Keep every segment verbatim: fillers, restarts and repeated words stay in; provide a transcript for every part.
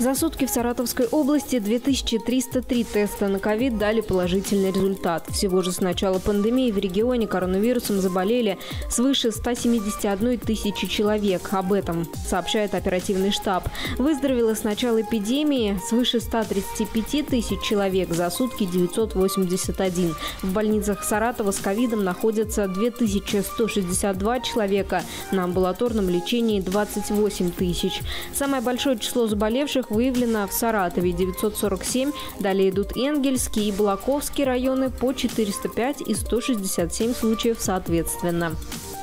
За сутки в Саратовской области две тысячи триста три теста на ковид дали положительный результат. Всего же с начала пандемии в регионе коронавирусом заболели свыше ста семидесяти одной тысячи человек. Об этом сообщает оперативный штаб. Выздоровело с начала эпидемии свыше ста тридцати пяти тысяч человек, за сутки девятьсот восемьдесят один. В больницах Саратова с ковидом находятся две тысячи сто шестьдесят два человека, на амбулаторном лечении двадцать восемь тысяч. Самое большое число заболевших выявлено в Саратове – девятьсот сорок семь, далее идут Энгельский и Балаковский районы по четыреста пять и сто шестьдесят семь случаев соответственно.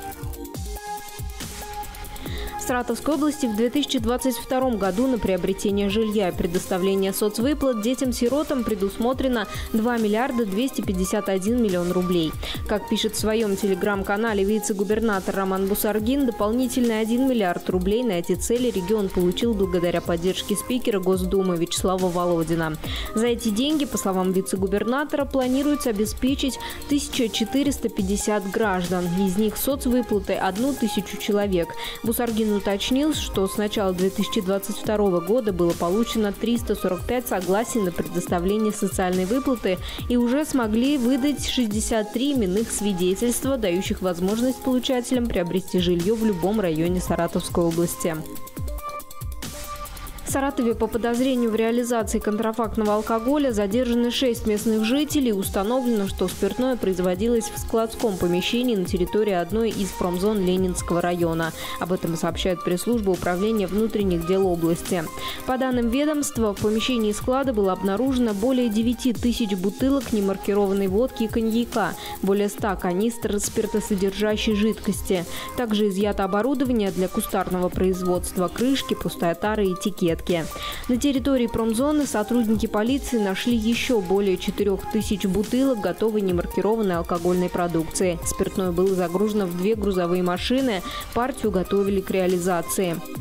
В Саратовской области в две тысячи двадцать втором году на приобретение жилья и предоставление соцвыплат детям-сиротам предусмотрено два миллиарда двести пятьдесят один миллион рублей. Как пишет в своем телеграм-канале вице-губернатор Роман Бусаргин, дополнительный один миллиард рублей на эти цели регион получил благодаря поддержке спикера Госдумы Вячеслава Володина. За эти деньги, по словам вице-губернатора, планируется обеспечить тысячу четыреста пятьдесят граждан. Из них соцвыплаты одну тысячу человек. Бусаргин уточнил, что с начала две тысячи двадцать второго года было получено триста сорок пять согласий на предоставление социальной выплаты и уже смогли выдать шестьдесят три именных свидетельства, дающих возможность получателям приобрести жилье в любом районе Саратовской области. В Саратове по подозрению в реализации контрафактного алкоголя задержаны шесть местных жителей. Установлено, что спиртное производилось в складском помещении на территории одной из промзон Ленинского района. Об этом сообщает пресс-служба Управления внутренних дел области. По данным ведомства, в помещении склада было обнаружено более девяти тысяч бутылок немаркированной водки и коньяка, более ста канистр спиртосодержащей жидкости. Также изъято оборудование для кустарного производства, крышки, пустая тара и этикетки. На территории промзоны сотрудники полиции нашли еще более четырёх тысяч бутылок готовой немаркированной алкогольной продукции. Спиртное было загружено в две грузовые машины. Партию готовили к реализации.